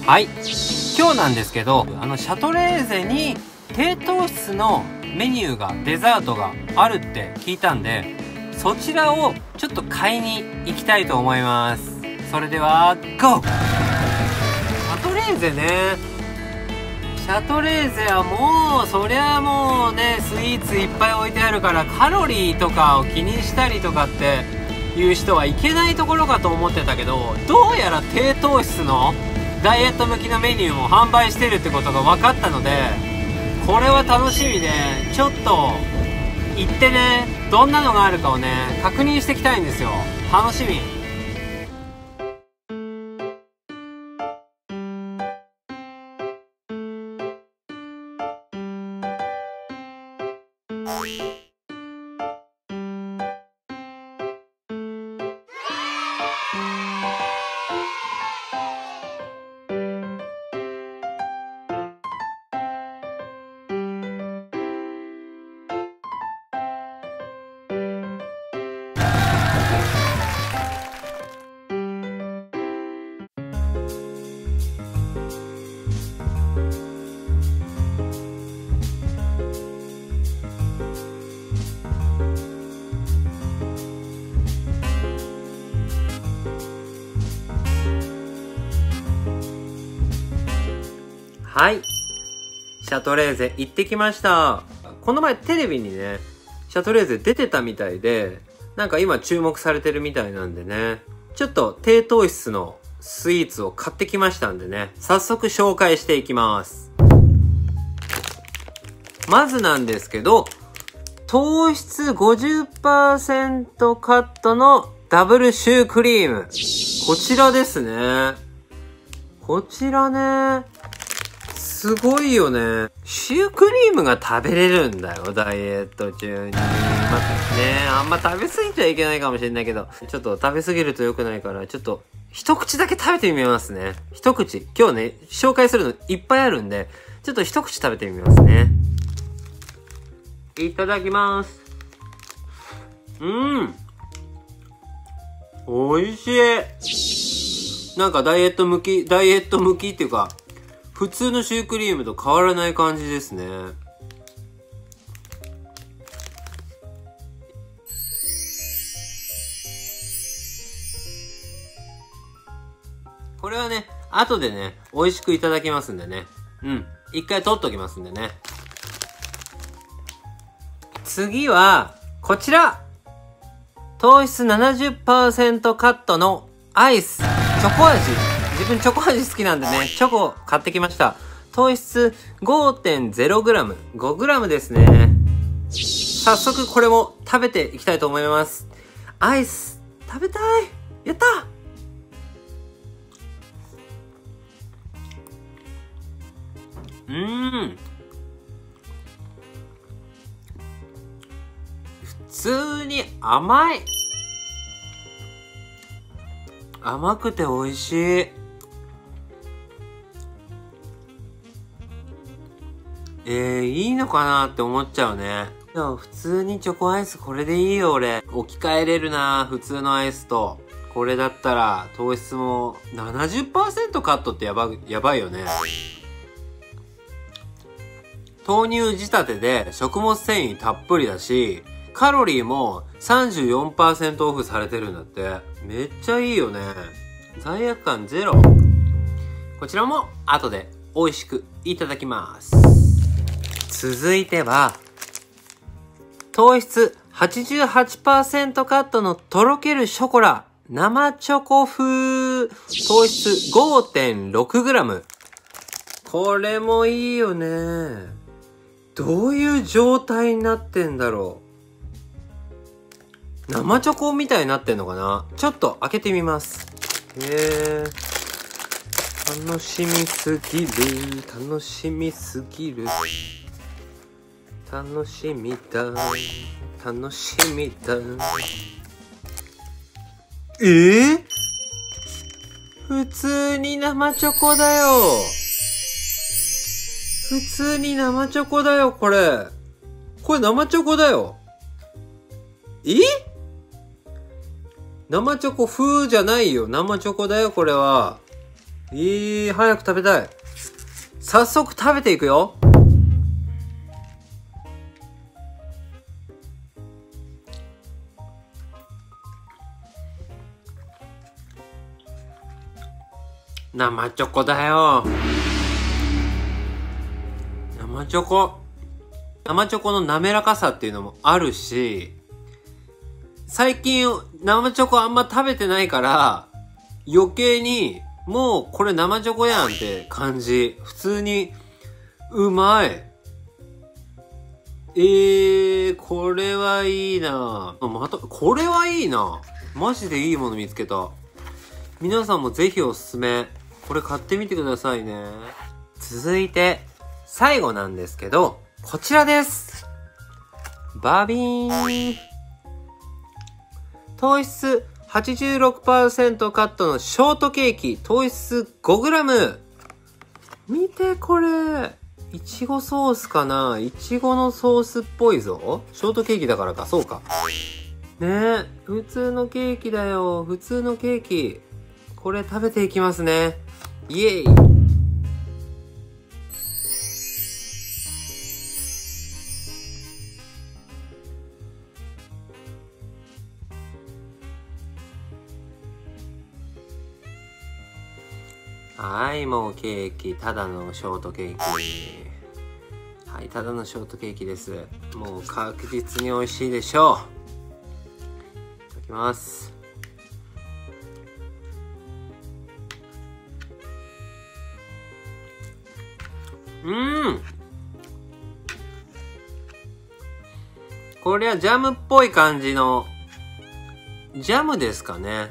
はい、今日なんですけど、シャトレーゼに低糖質のメニューが、デザートがあるって聞いたんで、そちらをちょっと買いに行きたいと思います。それではゴー。シャトレーゼね、シャトレーゼはもうそりゃもうね、スイーツいっぱい置いてあるから、カロリーとかを気にしたりとかっていう人はいけないところかと思ってたけど、どうやら低糖質のダイエット向きのメニューも販売してるってことが分かったので、これは楽しみで、ちょっと行ってね、どんなのがあるかをね、確認していきたいんですよ。楽しみ。はい、シャトレーゼ行ってきました。この前テレビにね、シャトレーゼ出てたみたいで、なんか今注目されてるみたいなんでね、ちょっと低糖質のスイーツを買ってきましたんでね、早速紹介していきます。まずなんですけど、糖質 50% カットのダブルシュークリーム。こちらですね。こちらね、すごいよね。シュークリームが食べれるんだよ、ダイエット中に。まあね、あんま食べ過ぎちゃいけないかもしれないけど、ちょっと食べ過ぎると良くないから、ちょっと一口だけ食べてみますね。一口。今日ね、紹介するのいっぱいあるんで、ちょっと一口食べてみますね。いただきます。美味しい。なんかダイエット向きっていうか、普通のシュークリームと変わらない感じですね。これはね、後でね、美味しくいただきますんでね。一回取っときますんでね。次は、こちら。糖質 70% カットのアイス。チョコ味。自分チョコ味好きなんでね、チョコ買ってきました。糖質 5.0g、5g ですね。早速これも食べていきたいと思います。アイス、食べたい。やった。普通に甘い。甘くて美味しい。いいのかなって思っちゃうね。でも普通にチョコアイスこれでいいよ俺。置き換えれるな、普通のアイスと。これだったら糖質も 70% カットってやばいよね。豆乳仕立てで食物繊維たっぷりだし、カロリーも 34% オフされてるんだって。めっちゃいいよね。罪悪感ゼロ。こちらも後で美味しくいただきます。続いては、糖質 88% カットのとろけるショコラ、生チョコ風、糖質 5.6g。これもいいよね。どういう状態になってんだろう。生チョコみたいになってんのかな。ちょっと開けてみます。楽しみすぎる。楽しみすぎる。楽しみだ。楽しみだ。普通に生チョコだよ。普通に生チョコだよ、これ。これ生チョコだよ。生チョコ風じゃないよ。生チョコだよ、これは。 早く食べたい。早速食べていくよ。生チョコだよ。生チョコの滑らかさっていうのもあるし、最近生チョコあんま食べてないから余計にもうこれ生チョコやんって感じ。普通にうまい。これはいいな。これはいいな。マジでいいもの見つけた。皆さんもぜひおすすめ。これ買ってみてくださいね。続いて最後なんですけど、こちらです。バビーン。糖質 86% カットのショートケーキ、糖質 5g。見てこれ。いちごソースかな。いちごのソースっぽいぞ。ショートケーキだからか、そうか。ねえ、普通のケーキだよ。普通のケーキ。これ食べていきますね。イエーイ。はい、もうケーキ、ただのショートケーキ。はい、ただのショートケーキです。もう確実に美味しいでしょう。いただきます。これはジャムっぽい感じの、ジャムですかね。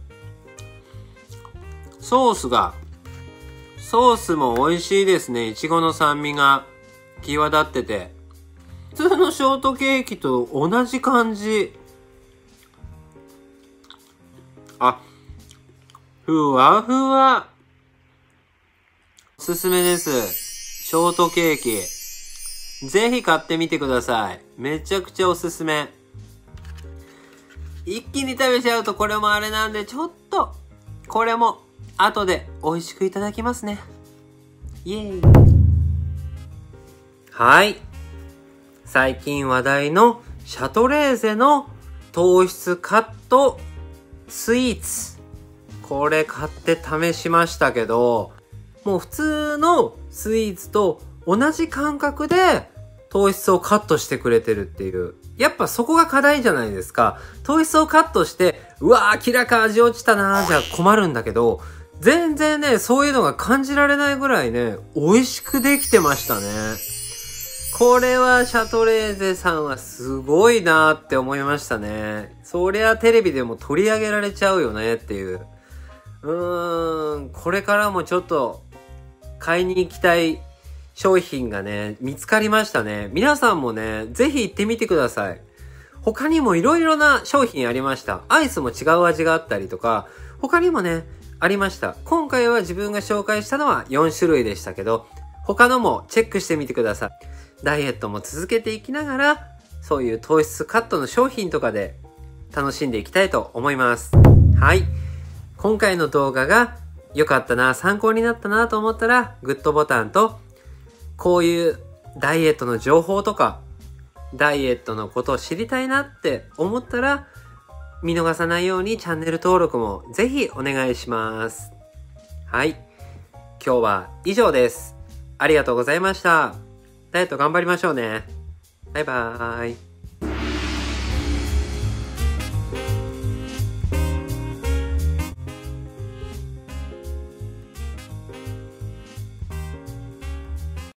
ソースも美味しいですね。いちごの酸味が際立ってて。普通のショートケーキと同じ感じ。あ、ふわふわ。おすすめです。ショートケーキ。ぜひ買ってみてください。めちゃくちゃおすすめ。一気に食べちゃうとこれもあれなんで、ちょっと、これも後で美味しくいただきますね。イエーイ。はい。最近話題のシャトレーゼの糖質カットスイーツ。これ買って試しましたけど、もう普通のスイーツと同じ感覚で糖質をカットしてくれてるっていう。やっぱそこが課題じゃないですか。糖質をカットして、うわー、明らか味落ちたなーじゃ困るんだけど、全然ね、そういうのが感じられないぐらいね、美味しくできてましたね。これはシャトレーゼさんはすごいなーって思いましたね。そりゃテレビでも取り上げられちゃうよねっていう。これからもちょっと買いに行きたい商品がね、見つかりましたね。皆さんもね、ぜひ行ってみてください。他にもいろいろな商品ありました。アイスも違う味があったりとか、他にもね、ありました。今回は自分が紹介したのは4種類でしたけど、他のもチェックしてみてください。ダイエットも続けていきながら、そういう糖質カットの商品とかで楽しんでいきたいと思います。はい。今回の動画が良かったな、参考になったなと思ったら、グッドボタンと、こういうダイエットの情報とか、ダイエットのことを知りたいなって思ったら、見逃さないようにチャンネル登録もぜひお願いします。はい。今日は以上です。ありがとうございました。ダイエット頑張りましょうね。バイバーイ。